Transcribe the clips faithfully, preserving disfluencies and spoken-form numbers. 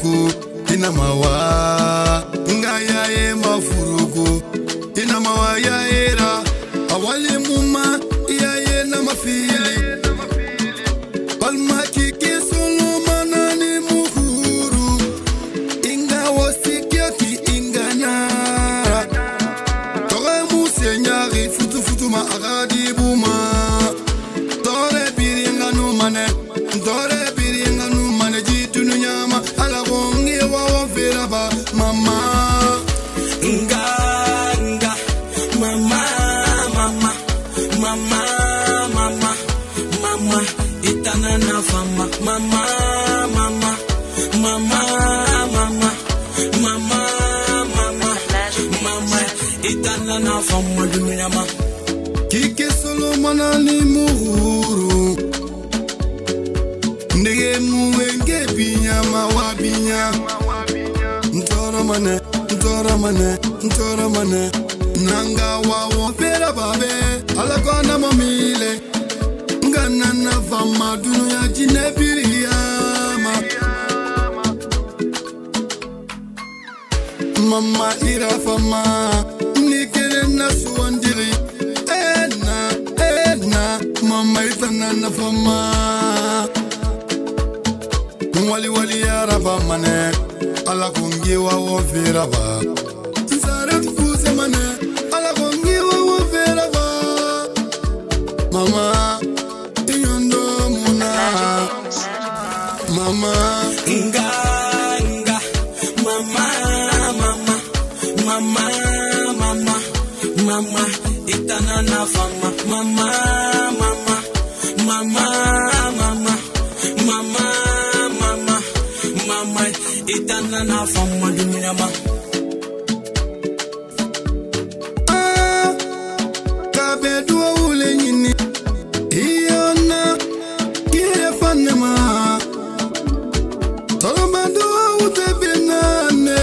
furugu inamawa ngaya e mafurugu inamawa ya era awali muma ya e na mafili palma kiki solo manani muhuru inga wasikiaki ingana tore musenyari futu futu ma agadi buma tore biringa no mane tore biringa no mane jitu nyama ala gongi wa wa veraba mama inga inga mama mama mama mama mama itana na fama mama mama mama mama mama mama mama itana na fama dunia ma kike solo manani muhuru ndege muwenge binya mawabinya ntoro mane ntoro mane ntoro mane nanga wawo pera babe alakona momile ngana na fama dunia jinebiriyama mama ira fama nikere na suandiri ena ena mama itana na fama wali wali ya raba mane ala kongi wa wo veraba zare tukuze mane ala kongi wa wo veraba mama iyondo muna mama inga inga mama mama mama mama mama itana na fama mama mama mama mama mama mama itana na fama dunia ma ah kabedu ule nyini iona kire fanema tolomando utebenane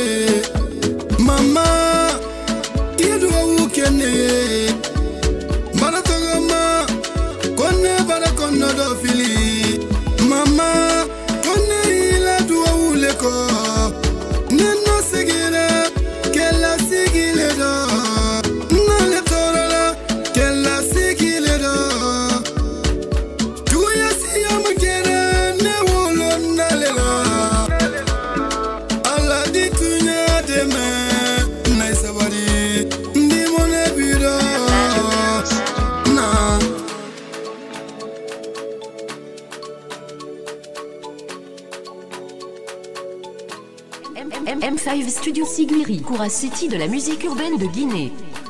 mama kidu ukene baratogama konne barakono do fili mama ko neno sigire kella sigile do nale torala kella sigile do tuya siya magere ne wolo nale la ala di tunya de me nai sabari ndi mone biro na M cinq Studio Siguiri, Koura City de la musique urbaine de Guinée.